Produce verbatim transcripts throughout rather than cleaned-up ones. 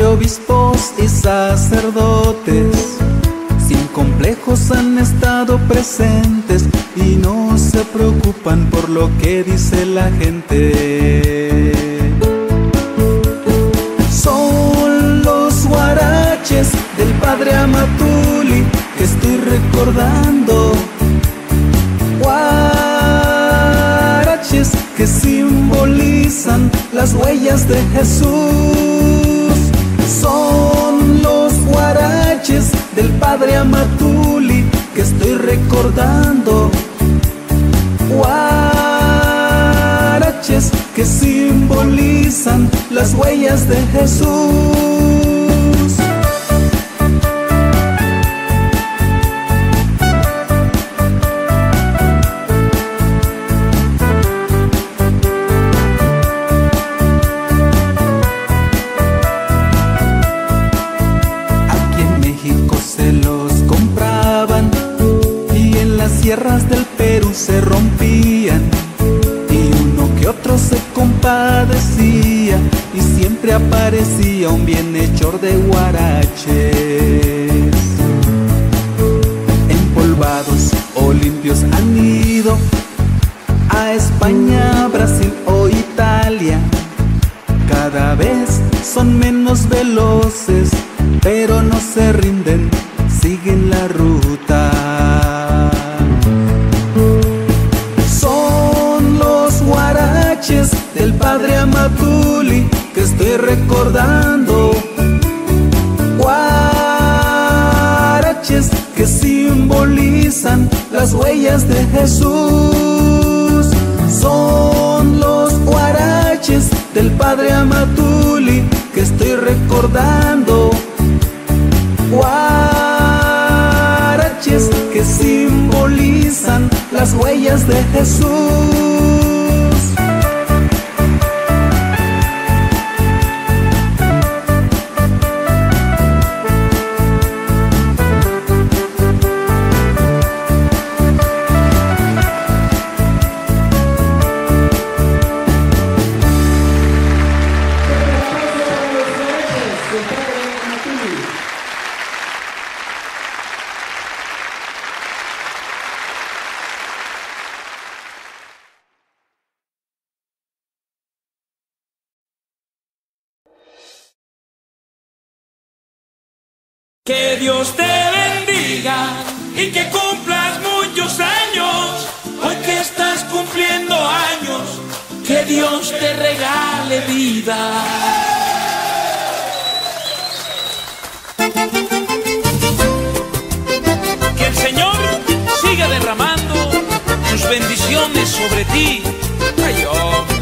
entre obispos y sacerdotes, sin complejos han estado presentes y no se preocupan por lo que dice la gente. Son los huaraches del padre Amatuli que estoy recordando, huaraches que simbolizan las huellas de Jesús. Son los huaraches del padre Amatuli que estoy recordando, huaraches que simbolizan las huellas de Jesús. Tierras del Perú se rompían y uno que otro se compadecía y siempre aparecía un bienhechor de huaraches. Empolvados o limpios han ido a España, Brasil o Italia. Cada vez son menos veloces, pero no se rinden, siguen la ruta. Del padre Amatuli que estoy recordando, huaraches que simbolizan las huellas de Jesús. Son los huaraches del padre Amatuli que estoy recordando, huaraches que simbolizan las huellas de Jesús. Que Dios te bendiga y que cumplas muchos años. Hoy que estás cumpliendo años, que Dios te regale vida. Que el Señor siga derramando sus bendiciones sobre ti. Ay, hombre.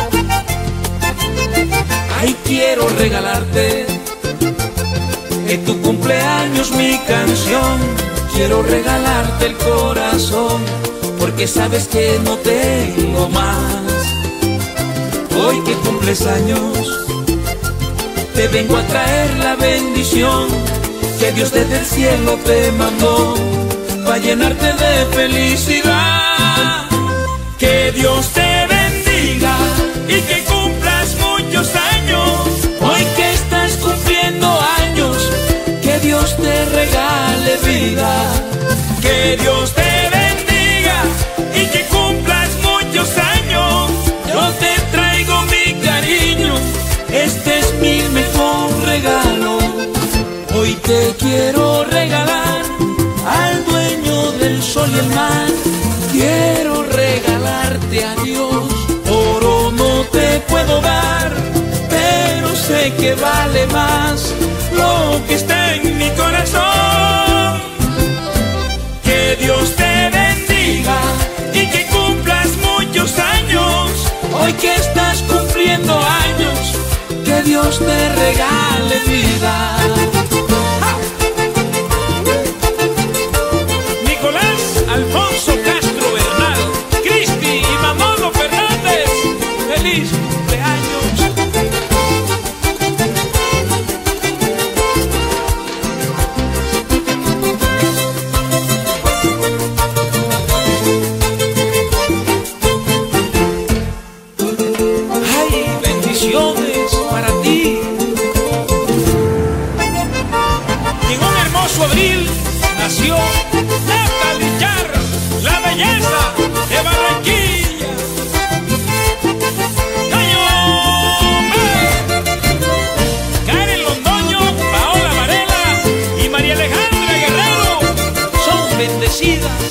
Ay, quiero regalarte en tu cumpleaños mi canción. Quiero regalarte el corazón, porque sabes que no tengo más. Hoy que cumples años, te vengo a traer la bendición que Dios desde el cielo te mandó, para llenarte de felicidad. Que Dios te bendiga y que cumplas muchos años. Hoy que estás cumpliendo años, que Dios te regale vida. Que Dios te bendiga y que cumplas muchos años. Yo te traigo mi cariño, este es mi mejor regalo. Hoy te quiero regalar al dueño del sol y el mar. Quiero regalarte a Dios. Oro no te puedo dar, pero sé que vale más lo que está en mi corazón. Que Dios te bendiga y que cumplas muchos años. Hoy que estás cumpliendo años, que Dios te regale vida. Nicolás Alfonso Castro Bernal, Cristi y Manolo Fernández, feliz cumpleaños. Ay, bendiciones para ti. nació Natalie Char, la belleza de Barranquilla. ¡Cañón! Karen Londoño, Paola Varela y María Alejandra Guerrero son bendecidas.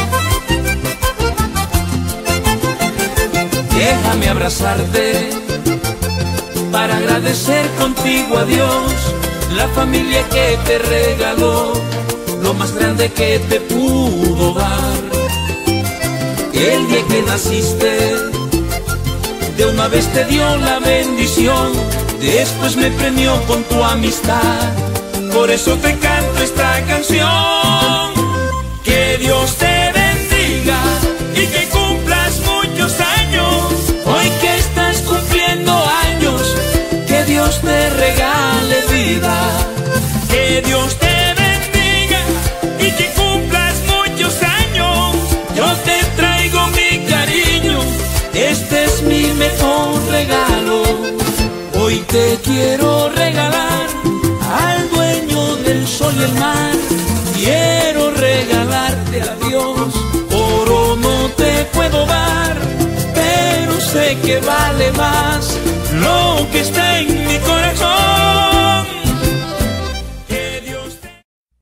Déjame abrazarte para agradecer contigo a Dios la familia que te regaló, lo más grande que te pudo dar. El día que naciste, de una vez te dio la bendición, después me premió con tu amistad. Por eso te canto esta canción. Que Dios te bendiga y que cumplas muchos años. Hoy que estás cumpliendo años, que Dios te regale vida. Que Dios te bendiga y que cumplas muchos años. Yo te traigo mi cariño, este es mi mejor regalo. Hoy te quiero regalar al dueño del sol y el mar. Quiero regalarte a Dios, oro no te puedo dar, pero sé que vale más lo que está en mi corazón. Que Dios te...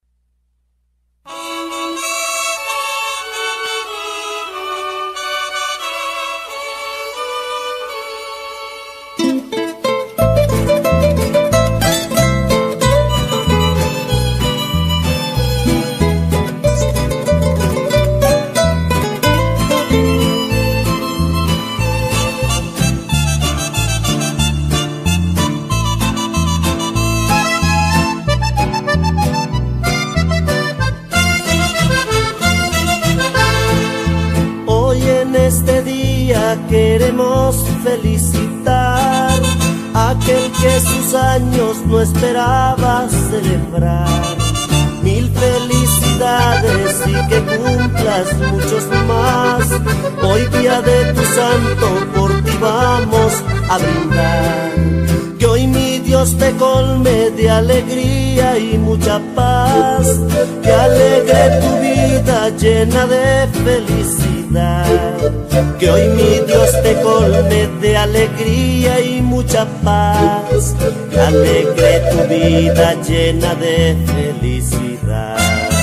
Queremos felicitar a aquel que sus años no esperaba celebrar. Mil felicidades y que cumplas muchos más. Hoy día de tu santo por ti vamos a brindar. Que hoy mi Dios te colme de alegría y mucha paz. Que alegre tu vida llena de felicidad. Que hoy mi Dios te colme de alegría y mucha paz. Que alegre tu vida llena de felicidad.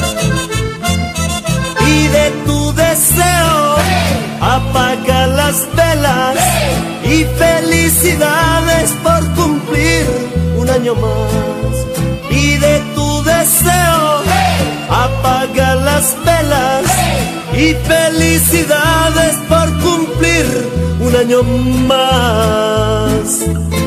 Pide tu deseo, apaga las velas y felicidades por cumplir un año más. Pide tu deseo, apaga las velas y felicidades por cumplir un año más.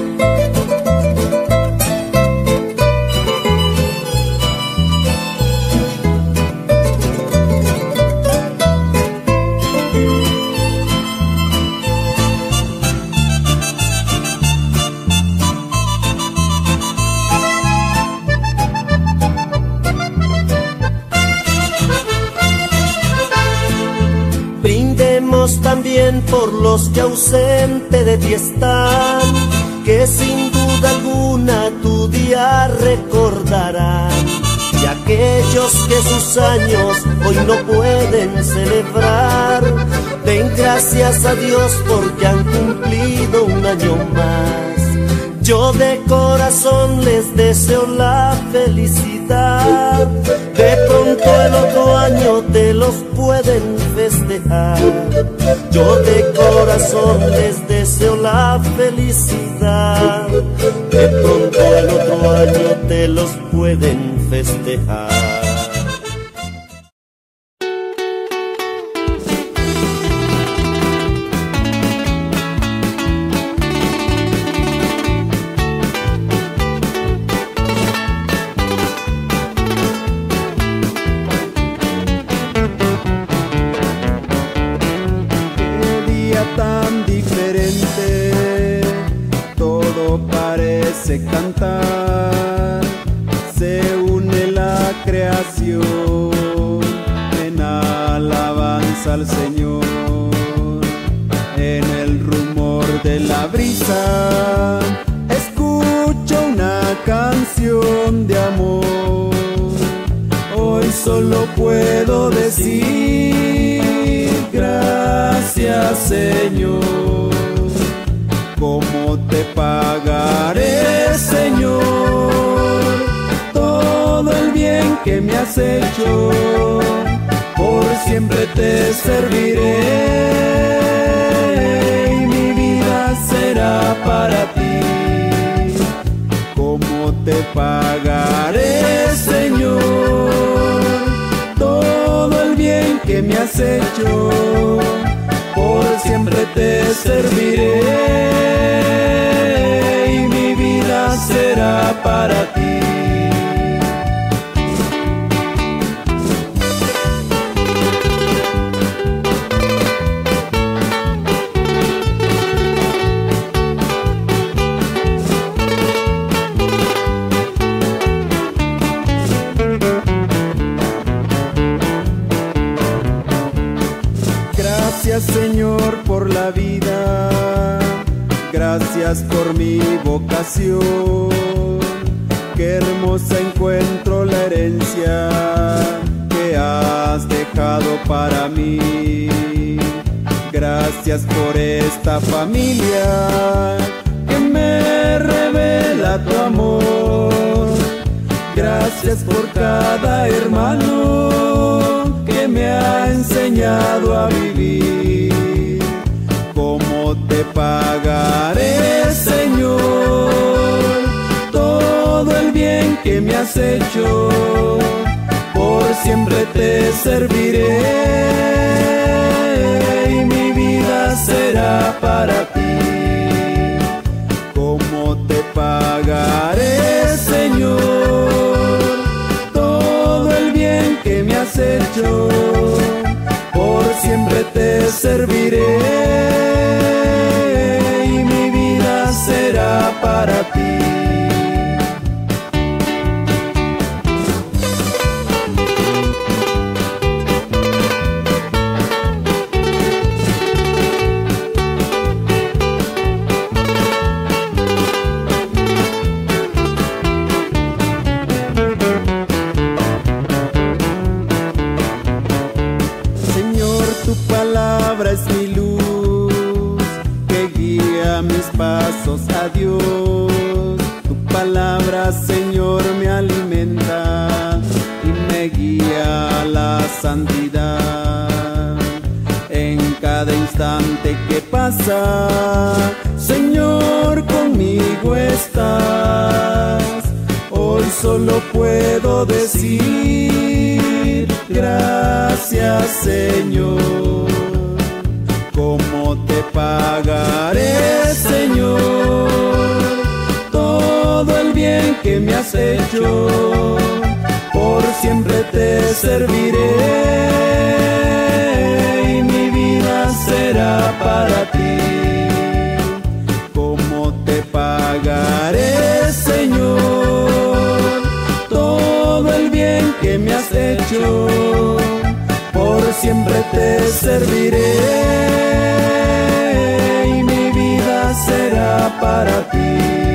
También por los que ausente de ti están, que sin duda alguna tu día recordarán. Y aquellos que sus años hoy no pueden celebrar, den gracias a Dios porque han cumplido un año más. Yo de corazón les deseo la felicidad. De pronto el otro año te los pueden festejar. Yo de corazón les deseo la felicidad. De pronto el otro año te los pueden festejar. Cantar, se une la creación en alabanza al Señor. En el rumor de la brisa escucho una canción de amor. Hoy solo puedo decir gracias, Señor. ¿Cómo te pagaré, Señor, todo el bien que me has hecho? Por siempre te serviré y mi vida será para ti. ¿Cómo te pagaré, Señor, todo el bien que me has hecho? Por siempre te serviré y mi vida será para ti. Gracias, Señor, por la vida, gracias por mi vocación. Qué hermosa encuentro la herencia que has dejado para mí. Gracias por esta familia que me revela tu amor. Gracias por cada hermano que me ha enseñado a vivir. ¿Cómo te pagaré, Señor, todo el bien que me has hecho? Por siempre te serviré y mi vida será para ti. ¿Cómo te pagaré, Señor, todo el bien que me has hecho? Por siempre te serviré y mi vida será para ti. Tu palabra es mi luz que guía mis pasos a Dios. Tu palabra, Señor, me alimenta y me guía a la santidad. En cada instante que pasa, Señor, conmigo estás. Hoy solo puedo decir gracias, Señor. ¿Cómo te pagaré, Señor, todo el bien que me has hecho? Por siempre te serviré y mi vida será para ti. ¿Cómo te pagaré, Señor, todo el bien que me has hecho? Por siempre te serviré y mi vida será para ti.